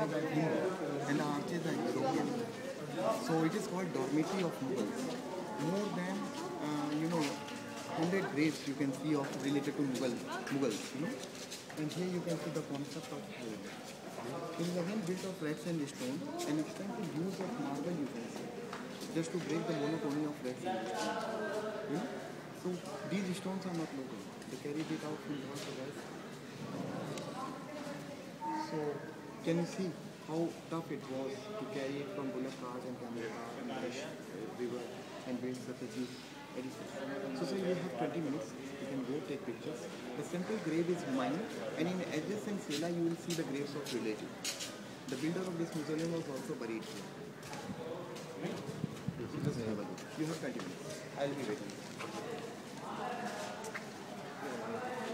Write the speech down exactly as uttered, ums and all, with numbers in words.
are Hindu and the arches are European. So it is called dormitory of Mughals. More than uh, you know one hundred graves you can see of related to Mughal, Mughals, you know. And here you can see the concept of hell. It is again built of red sand stone and extensive use of marble you can see, just to break the monotony of red sand stone. You know? So these stones are not local. They carried it out from north to west. So can you see how tough it was to carry it from bullock cars and camel cars and Irish uh, river and build such a huge edifice. So sir, you have twenty minutes. You can go take pictures. The central grave is mine, and in adjacent Sela you will see the graves of relatives. The builder of this mausoleum was also buried here. Just have a look. You have twenty minutes. I will be waiting.